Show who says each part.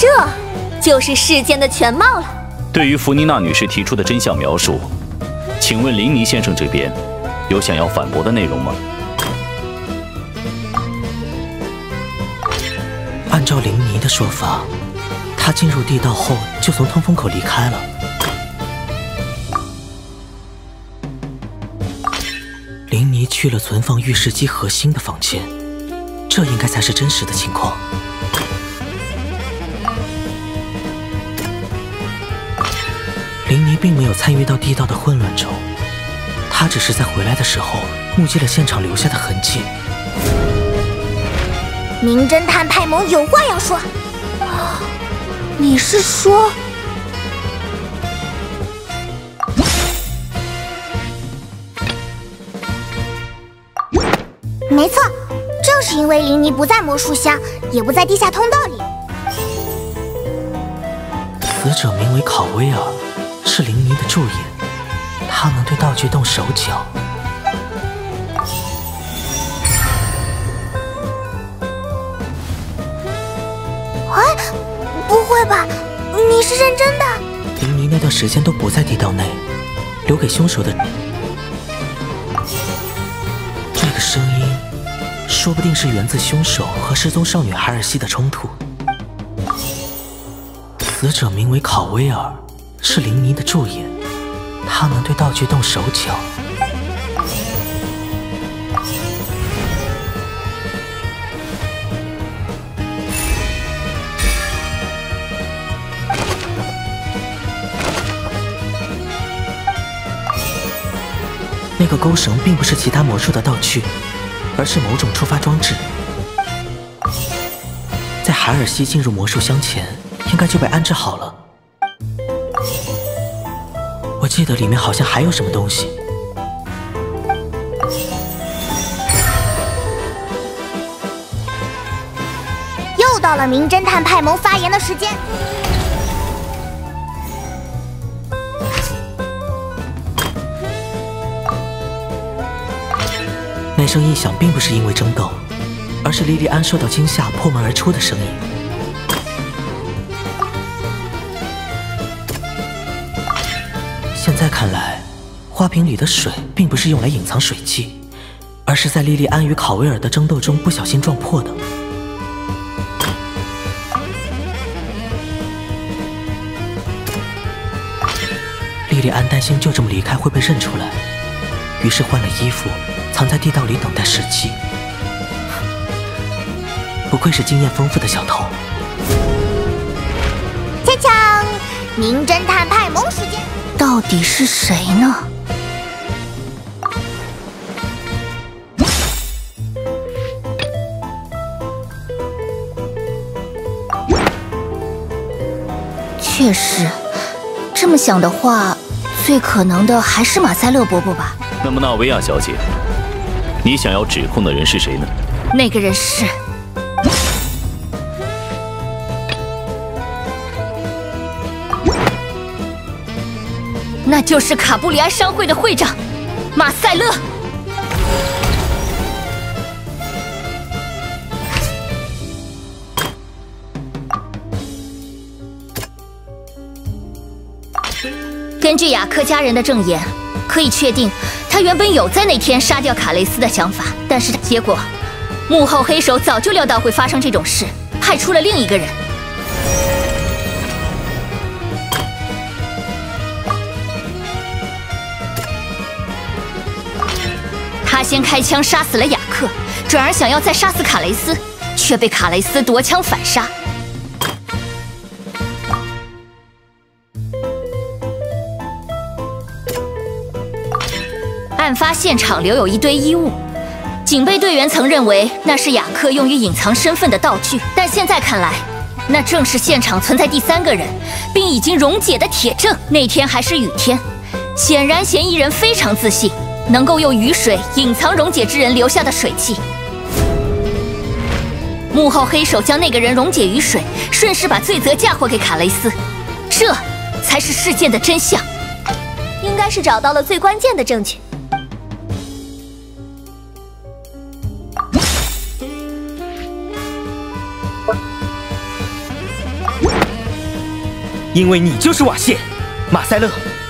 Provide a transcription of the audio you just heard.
Speaker 1: 这就是事件的全貌了。
Speaker 2: 对于弗妮娜女士提出的真相描述，请问林尼先生这边有想要反驳的内容吗？
Speaker 3: 按照林尼的说法，他进入地道后就从通风口离开了。林尼去了存放预示机核心的房间，这应该才是真实的情况。林尼并没有参与到地道的混乱中，他只是在回来的时候目击了现场留下的痕迹。
Speaker 1: 名侦探派蒙有话要说。你是说？没错，正是因为林尼不在魔术箱，也不在地下通道里。
Speaker 3: 死者名为考威尔，是林尼的助演，他能对道具动手脚。
Speaker 1: 不会吧？你是认真的？
Speaker 3: 林尼那段时间都不在地道内，留给凶手的这个声音，说不定是源自凶手和失踪少女海尔西的冲突。死者名为考威尔，是林尼的助演，他能对道具动手脚。那个钩绳并不是其他魔术的道具，而是某种触发装置。在海尔西进入魔术箱前，应该就被安置好了。我记得里面好像还有什么东西。
Speaker 1: 又到了名侦探派蒙发言的时间。
Speaker 3: 那声异响并不是因为争斗，而是莉莉安受到惊吓破门而出的声音。现在看来，花瓶里的水并不是用来隐藏水迹，而是在莉莉安与考威尔的争斗中不小心撞破的。莉莉安担心就这么离开会被认出来，于是换了衣服，藏在地道里等待时机。不愧是经验丰富的小偷。
Speaker 1: 锵锵，名侦探派蒙时间，到底是谁呢？确实，这么想的话，最可能的还是马塞勒伯伯吧。
Speaker 2: 那么纳维亚小姐，你想要指控的人是谁呢？
Speaker 1: 那个人是……那就是卡布里埃商会的会长马塞勒。根据雅克家人的证言，可以确定他原本有在那天杀掉卡雷斯的想法，但是结果幕后黑手早就料到会发生这种事，派出了另一个人。他先开枪杀死了雅克，转而想要再杀死卡雷斯，却被卡雷斯夺枪反杀。案发现场留有一堆衣物，警备队员曾认为那是雅克用于隐藏身份的道具，但现在看来，那正是现场存在第三个人，并已经溶解的铁证。那天还是雨天，显然嫌疑人非常自信，能够用雨水隐藏溶解之人留下的水迹。幕后黑手将那个人溶解于水，顺势把罪责嫁祸给卡雷斯，这才是事件的真相。应该是找到了最关键的证据。
Speaker 4: 因为你就是瓦谢，马塞勒。